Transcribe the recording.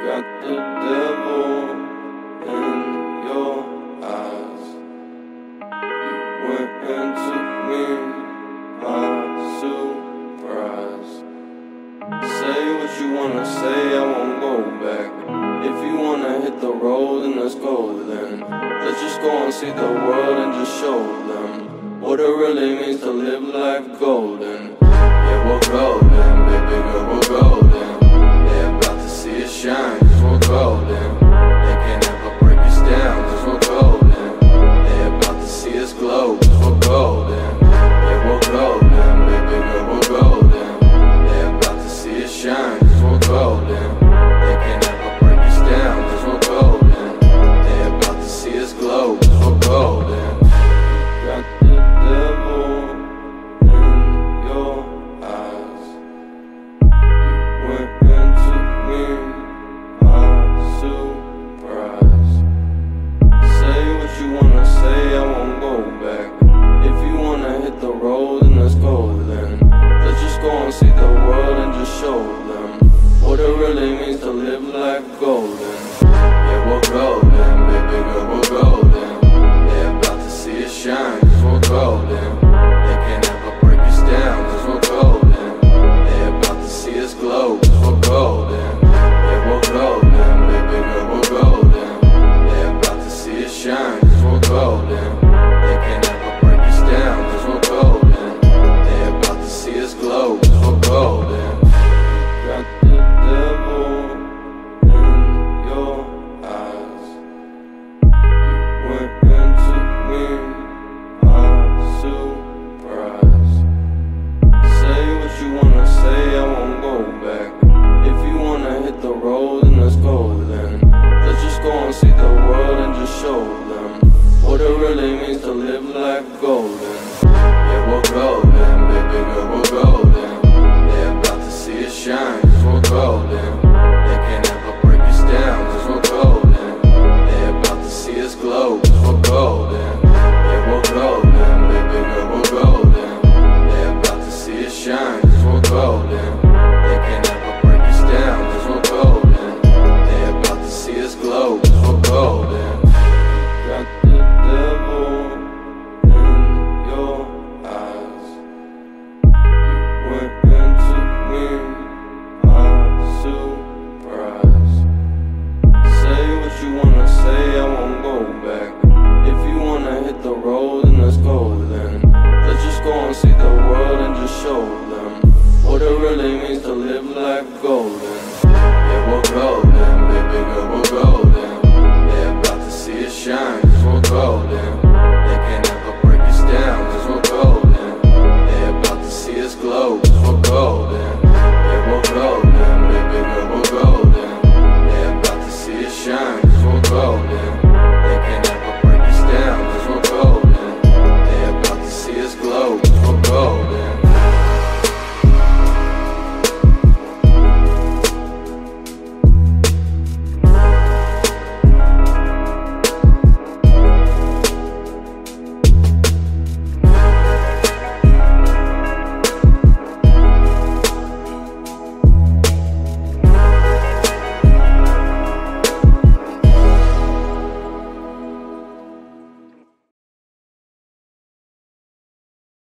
got the devil in your eyes. You went and took me by surprise. Say what you wanna say, I won't go back. If you wanna hit the road, then let's go then. Let's just go and see the world and just show them what it really means to live life golden. Yeah, we're golden, baby girl, we're golden.